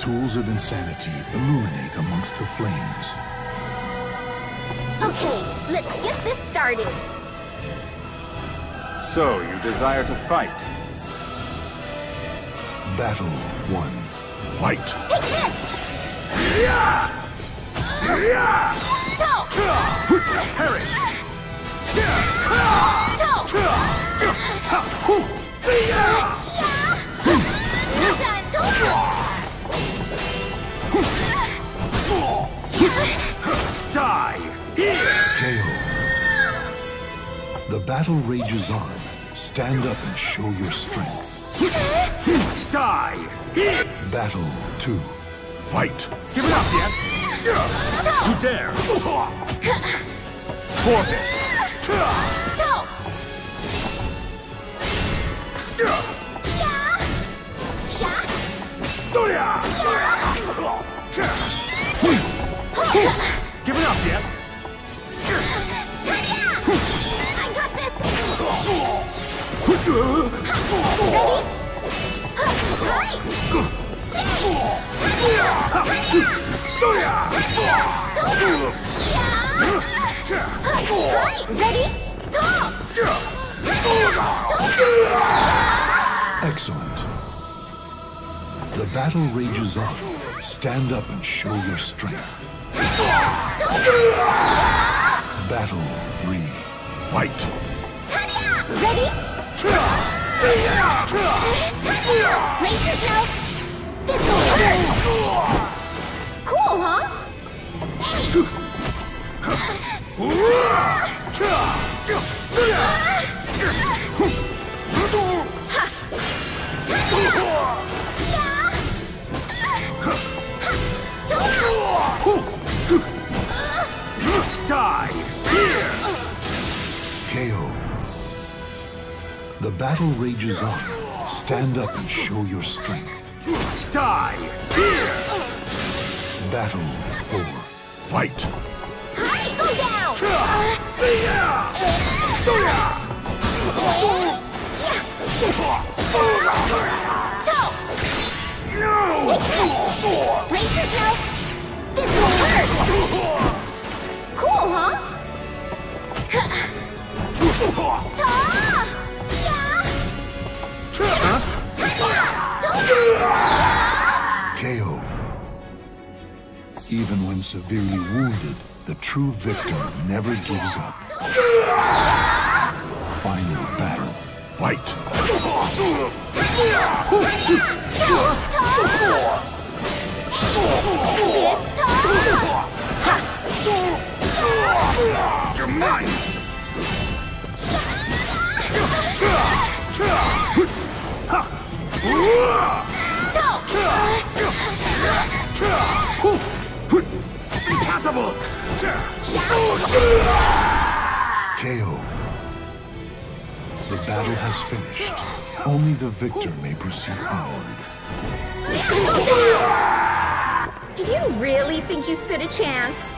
tools of insanity illuminate amongst the flames. Okay, let's get this started. So, you desire to fight? Battle 1. Fight! Take this! Perish! Die! KO. The battle rages on. Stand up and show your strength. Die! Battle 2. Fight! Give it up yet! You dare! Forfeit! Give it up yet! I got this! Ready? Talk! Excellent. The battle rages on. Stand up and show your strength. Battle 3. Fight! Ready? Brace yourself! This'll hurt! Cool, huh? Die! Here! KO. The battle rages on. Stand up and show your strength. Die! Here! Battle 4. Fight! Go down! Brace yourself! This will hurt! Cool, huh? KO. Even when severely wounded, the true victor never gives up. Final battle. Fight! You're mine! Impossible! KO. The battle has finished. Only the victor may proceed onward. Did you really think you stood a chance?